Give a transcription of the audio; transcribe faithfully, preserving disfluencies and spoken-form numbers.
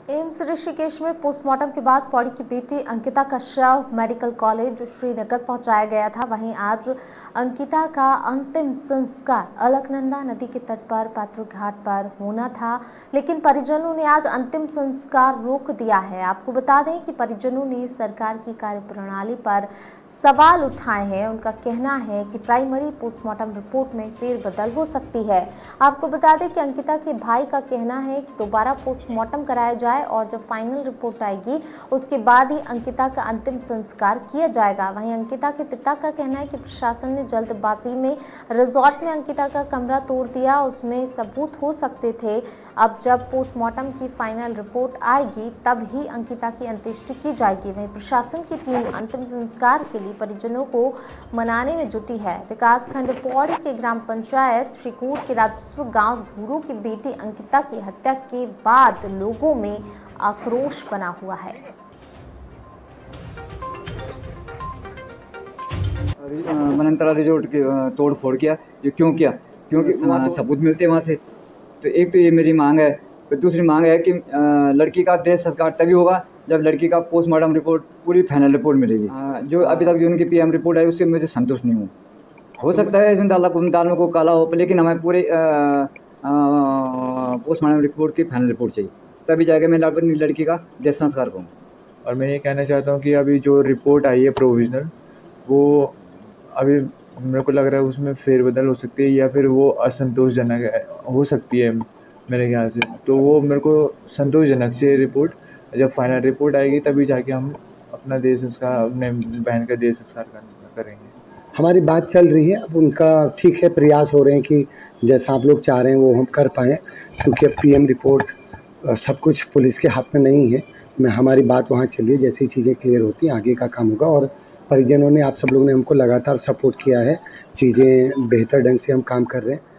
AIIMS Rishikesh में postmortem के बाद पौड़ी की बेटी अंकिता का शव मेडिकल कॉलेज श्रीनगर पहुंचाया गया था। वहीं आज अंकिता का अंतिम संस्कार अलकनंदा नदी के तट पर पात्र घाट पर होना था, लेकिन परिजनों ने आज अंतिम संस्कार रोक दिया है। आपको बता दें कि परिजनों ने सरकार की कार्यप्रणाली पर सवाल उठाए हैं। उनका कहना है कि प्राइमरी पोस्टमार्टम रिपोर्ट में फेरबदल हो सकती है। आपको बता दें कि अंकिता के भाई का कहना है कि दोबारा पोस्टमार्टम कराया जाए और जब फाइनल रिपोर्ट आएगी उसके बाद ही अंकिता का अंतिम संस्कार किया जाएगा। वहीं अंकिता के पिता का कहना है कि प्रशासन ने जल्दबाजी में रिजॉर्ट में अंकिता का कमरा तोड़ दिया, उसमें सबूत हो सकते थे। अब जब पोस्टमार्टम की फाइनल रिपोर्ट आएगी तब ही अंकिता की अंत्येष्टि की जाएगी। वहीं प्रशासन की टीम अंतिम संस्कार के लिए परिजनों को मनाने में जुटी है। विकासखंड पौड़ी के ग्राम पंचायत श्रीकूट के राजस्व गांव गुरु की बेटी अंकिता की हत्या के बाद लोगों में आक्रोश बना हुआ है। मनंतरा रिजोर्ट की तोड़ फोड़ किया, ये क्यों किया? क्योंकि वहाँ सबूत मिलते हैं वहाँ से। तो एक तो ये मेरी मांग है, फिर दूसरी मांग है कि लड़की का देह संस्कार तभी होगा जब लड़की का पोस्टमार्टम रिपोर्ट पूरी फाइनल रिपोर्ट मिलेगी। जो अभी तक जो उनकी पीएम रिपोर्ट आई उससे मुझे संतुष्ट नहीं हूँ। हो सकता है इसमें दाल दाल को काला हो, लेकिन हमें पूरे पोस्टमार्टम रिपोर्ट की फाइनल रिपोर्ट चाहिए, तभी जाके मैं लड़की का देह संस्कार करूँ। और मैं ये कहना चाहता हूँ कि अभी जो रिपोर्ट आई है प्रोविजनल, वो अभी मेरे को लग रहा है उसमें फेरबदल हो सकती है या फिर वो असंतोषजनक हो सकती है मेरे ख्याल से। तो वो मेरे को संतोषजनक से रिपोर्ट, जब फाइनल रिपोर्ट आएगी तभी जाके हम अपना देह संस्कार, अपने बहन का देह संस्कार करेंगे। हमारी बात चल रही है, अब उनका ठीक है, प्रयास हो रहे हैं कि जैसा आप लोग चाह रहे हैं वो हम कर पाएँ, क्योंकि अब पीएम रिपोर्ट सब कुछ पुलिस के हाथ में नहीं है। मैं हमारी बात वहाँ चलिए, जैसी चीज़ें क्लियर होती हैं आगे का काम होगा। और परिजनों ने, आप सब लोगों ने हमको लगातार सपोर्ट किया है, चीज़ें बेहतर ढंग से हम काम कर रहे हैं।